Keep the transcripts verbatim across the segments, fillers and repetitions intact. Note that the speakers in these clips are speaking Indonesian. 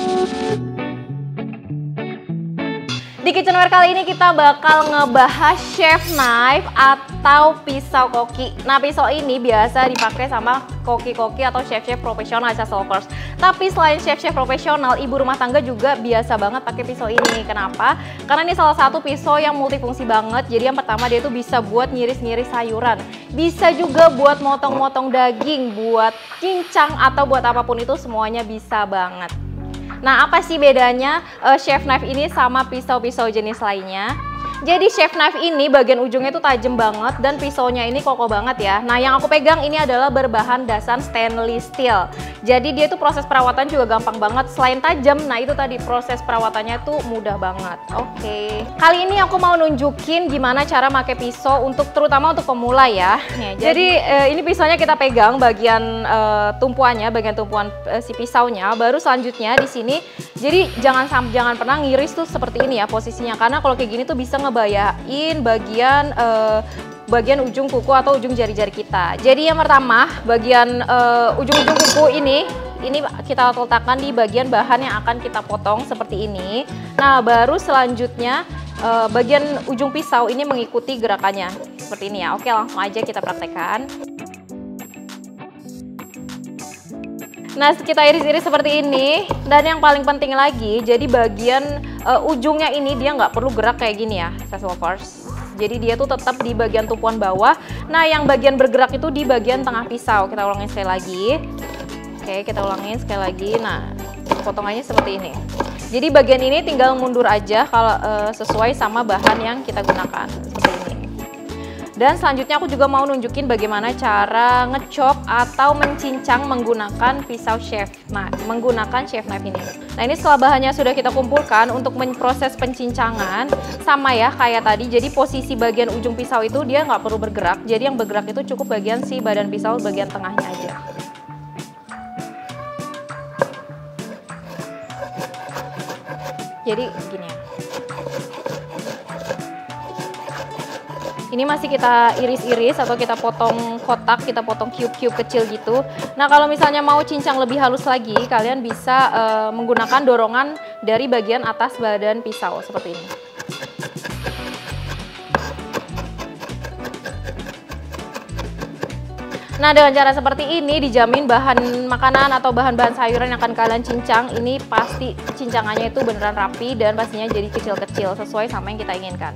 Di kitchenware kali ini kita bakal ngebahas chef knife atau pisau koki. Nah, pisau ini biasa dipakai sama koki-koki atau chef-chef profesional, chef lovers. Tapi selain chef-chef profesional, ibu rumah tangga juga biasa banget pakai pisau ini. Kenapa? Karena ini salah satu pisau yang multifungsi banget. Jadi yang pertama dia tuh bisa buat ngiris-ngiris sayuran. Bisa juga buat motong-motong daging, buat cincang atau buat apapun itu semuanya bisa banget. Nah, apa sih bedanya uh, chef knife ini sama pisau-pisau jenis lainnya? Jadi chef knife ini bagian ujungnya itu tajam banget dan pisaunya ini kokoh banget ya. Nah, yang aku pegang ini adalah berbahan dasar stainless steel. Jadi dia itu proses perawatan juga gampang banget. Selain tajam, nah itu tadi proses perawatannya tuh mudah banget. Oke. Kali ini aku mau nunjukin gimana cara pakai pisau untuk terutama untuk pemula ya. Nih, jadi eh, ini pisaunya kita pegang bagian eh, tumpuannya, bagian tumpuan eh, si pisaunya. Baru selanjutnya di sini. Jadi jangan jangan pernah ngiris tuh seperti ini ya posisinya, karena kalau kayak gini tuh bisa ngebayain bagian uh, bagian ujung kuku atau ujung jari-jari kita. Jadi yang pertama bagian ujung-ujung uh, kuku ini ini kita letakkan di bagian bahan yang akan kita potong seperti ini. Nah, baru selanjutnya uh, bagian ujung pisau ini mengikuti gerakannya seperti ini ya. Oke, langsung aja kita praktekkan. Nah, kita iris-iris seperti ini. Dan yang paling penting lagi, jadi bagian uh, ujungnya ini dia nggak perlu gerak kayak gini ya, chef lovers. Jadi dia tuh tetap di bagian tumpuan bawah. Nah, yang bagian bergerak itu di bagian tengah pisau. Kita ulangin sekali lagi. Oke, kita ulangin sekali lagi. Nah, potongannya seperti ini. Jadi bagian ini tinggal mundur aja kalau uh, sesuai sama bahan yang kita gunakan. Seperti ini. Dan selanjutnya aku juga mau nunjukin bagaimana cara ngechop atau mencincang menggunakan pisau chef knife, menggunakan chef knife ini. Nah, ini setelah bahannya sudah kita kumpulkan untuk proses pencincangan, sama ya kayak tadi. Jadi posisi bagian ujung pisau itu dia nggak perlu bergerak. Jadi yang bergerak itu cukup bagian si badan pisau bagian tengahnya aja. Jadi gini ya. Ini masih kita iris-iris atau kita potong kotak, kita potong cube-cube kecil gitu. Nah, kalau misalnya mau cincang lebih halus lagi, kalian bisa uh, menggunakan dorongan dari bagian atas badan pisau seperti ini. Nah, dengan cara seperti ini dijamin bahan makanan atau bahan-bahan sayuran yang akan kalian cincang ini pasti cincangannya itu beneran rapi dan pastinya jadi kecil-kecil sesuai sama yang kita inginkan.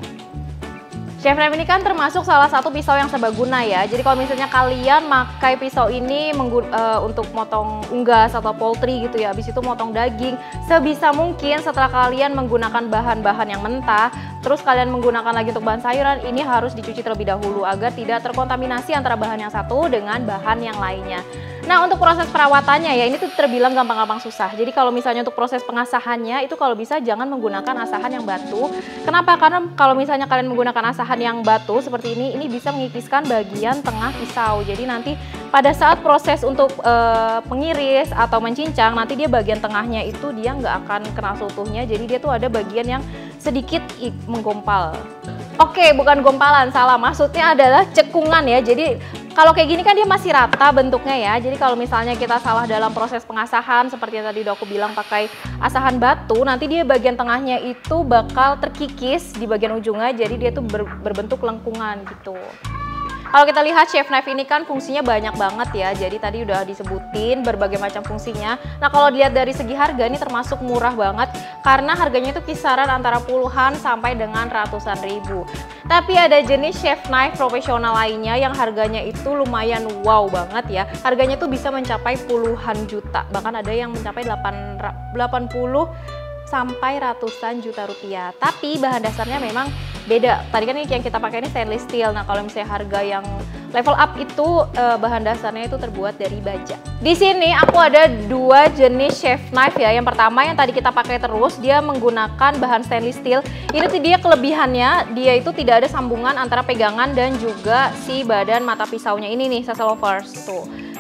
Chef knife ini kan termasuk salah satu pisau yang serbaguna ya. Jadi kalau misalnya kalian pakai pisau ini uh, untuk motong unggas atau poultry gitu ya, habis itu motong daging, sebisa mungkin setelah kalian menggunakan bahan-bahan yang mentah, terus kalian menggunakan lagi untuk bahan sayuran, ini harus dicuci terlebih dahulu agar tidak terkontaminasi antara bahan yang satu dengan bahan yang lainnya. Nah, untuk proses perawatannya ya ini tuh terbilang gampang-gampang susah. Jadi kalau misalnya untuk proses pengasahannya itu kalau bisa jangan menggunakan asahan yang batu. Kenapa? Karena kalau misalnya kalian menggunakan asahan yang batu seperti ini, ini bisa mengipiskan bagian tengah pisau. Jadi nanti pada saat proses untuk e, pengiris atau mencincang, nanti dia bagian tengahnya itu dia nggak akan kena seutuhnya. Jadi dia tuh ada bagian yang sedikit menggompal. Oke, bukan gompalan, salah. Maksudnya adalah cekungan ya. Jadi kalau kayak gini kan dia masih rata bentuknya ya. Jadi kalau misalnya kita salah dalam proses pengasahan seperti yang tadi udah aku bilang pakai asahan batu, nanti dia bagian tengahnya itu bakal terkikis di bagian ujungnya. Jadi dia tuh ber, berbentuk lengkungan gitu. Kalau kita lihat chef knife ini kan fungsinya banyak banget ya. Jadi tadi udah disebutin berbagai macam fungsinya. Nah, kalau dilihat dari segi harga ini termasuk murah banget karena harganya itu kisaran antara puluhan sampai dengan ratusan ribu. Tapi ada jenis chef knife profesional lainnya yang harganya itu lumayan wow banget ya. Harganya tuh bisa mencapai puluhan juta. Bahkan ada yang mencapai delapan puluh sampai ratusan juta rupiah. Tapi bahan dasarnya memang beda. Tadi kan ini yang kita pakai ini stainless steel. Nah, kalau misalnya harga yang level up itu eh, bahan dasarnya itu terbuat dari baja. Di sini aku ada dua jenis chef knife ya. Yang pertama yang tadi kita pakai terus, dia menggunakan bahan stainless steel. Ini tuh dia kelebihannya, dia itu tidak ada sambungan antara pegangan dan juga si badan mata pisaunya ini nih, chef lovers tuh.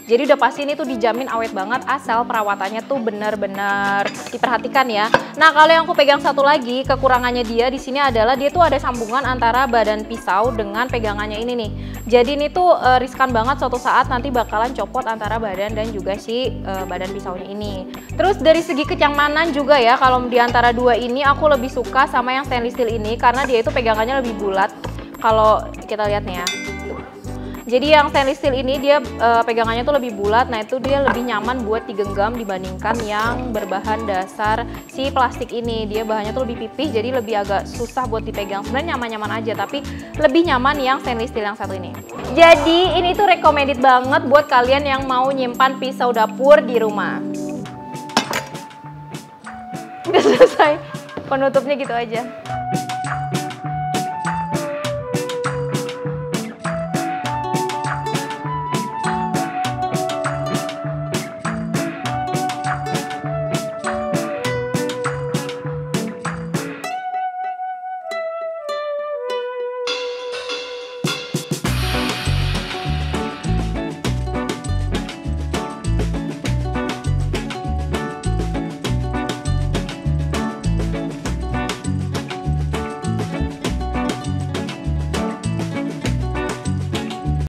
Jadi udah pasti ini tuh dijamin awet banget, asal perawatannya tuh bener-bener diperhatikan ya. Nah kalau yang aku pegang satu lagi, kekurangannya dia di sini adalah dia tuh ada sambungan antara badan pisau dengan pegangannya ini nih. Jadi ini tuh e, riskan banget suatu saat nanti bakalan copot antara badan dan juga si e, badan pisaunya ini. Terus dari segi kenyamanan juga ya, kalau di antara dua ini aku lebih suka sama yang stainless steel ini karena dia itu pegangannya lebih bulat. Kalau kita lihat nih ya. Jadi yang stainless steel ini dia e, pegangannya tuh lebih bulat, nah itu dia lebih nyaman buat digenggam dibandingkan yang berbahan dasar si plastik ini. Dia bahannya tuh lebih pipih, jadi lebih agak susah buat dipegang. Sebenarnya nyaman-nyaman aja, tapi lebih nyaman yang stainless steel yang satu ini. Jadi ini tuh recommended banget buat kalian yang mau nyimpan pisau dapur di rumah. Udah selesai, penutupnya gitu aja.